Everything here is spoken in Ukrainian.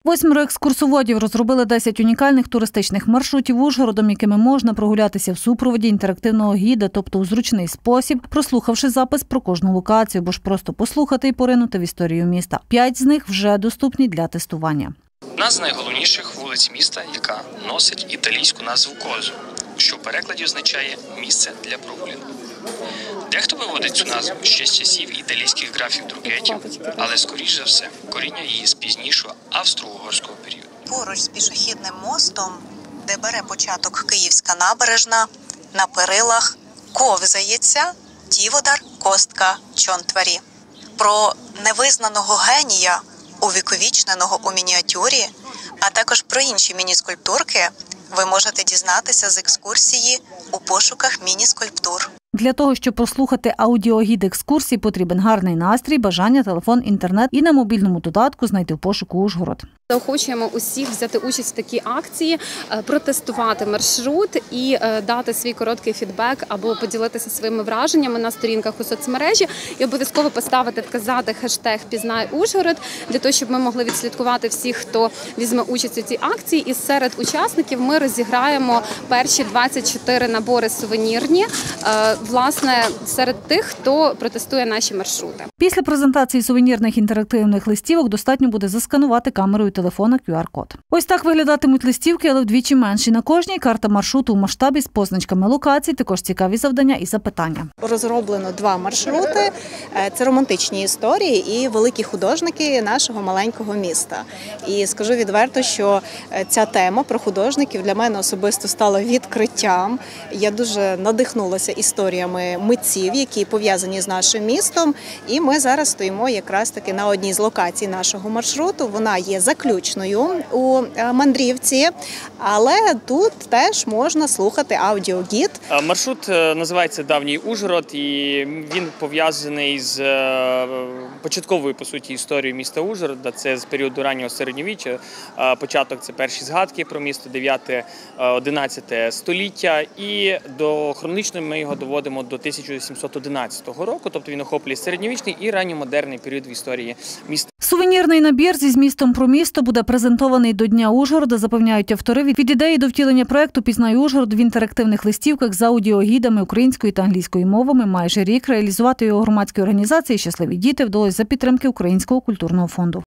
8 екскурсоводів розробили 10 унікальних туристичних маршрутів Ужгородом, якими можна прогулятися в супроводі інтерактивного гіда, тобто у зручний спосіб, прослухавши запис про кожну локацію, або ж просто послухати і поринути в історію міста. 5 з них вже доступні для тестування. Одна з найголовніших вулиць міста, яка носить італійську назву Козу, що в перекладі означає «місце для прогулянок». Дехто виводить цю назву ще з часів італійських графів-друкетів, але, скоріш за все, коріння її з пізнішого австро-угорського періоду. Поруч з пішохідним мостом, де бере початок Київська набережна, на перилах ковзається Тіводар Костка Чонтварі. Про невизнаного генія, увіковічненого у мініатюрі, а також про інші міні-скульптурки ви можете дізнатися з екскурсії «У пошуках міні-скульптур». Для того, щоб прослухати аудіогід екскурсій, потрібен гарний настрій, бажання, телефон, інтернет і на мобільному додатку знайти в пошуку Ужгород. Заохочуємо усіх взяти участь в такій акції, протестувати маршрут і дати свій короткий фідбек або поділитися своїми враженнями на сторінках у соцмережі і обов'язково поставити, вказати хештег «Пізнай Ужгород» для того, щоб ми могли відслідкувати всіх, хто візьме участь у цій акції. І серед учасників ми розіграємо перші 24 набори сувенірні, власне, серед тих, хто протестує наші маршрути. Після презентації сувенірних інтерактивних листівок достатньо буде засканувати камерою телефона QR-код. Ось так виглядатимуть листівки, але вдвічі менші. На кожній карта маршруту у масштабі з позначками локацій, також цікаві завдання і запитання. Розроблено 2 маршрути. Це романтичні історії і великі художники нашого маленького міста. І скажу відверто, що ця тема про художників для мене особисто стала відкриттям. Я дуже надихнулася історіями митців, які пов'язані з нашим містом. І ми зараз стоїмо якраз таки на одній з локацій нашого маршруту. Вона є заключною у мандрівці, але тут теж можна слухати аудіогід. Маршрут називається «Давній Ужгород» і він пов'язаний з початковою, по суті, історією міста Ужгорода. Це з періоду раннього середньовіччя. Початок – це перші згадки про місто, 9-11 століття. І до хронологічної ми його доводимо до 1711 року, тобто він охоплює середньовічний і ранньомодерний період в історії міста. Сувенірний набір зі змістом про місто буде презентований до Дня Ужгорода, запевняють автори. Від ідеї до втілення проєкту «Пізнай Ужгород» в інтерактивних листівках з аудіогідами українською та англійською мовами майже рік. Реалізувати його громадській організації «Щасливі діти» вдалося за підтримки Українського культурного фонду.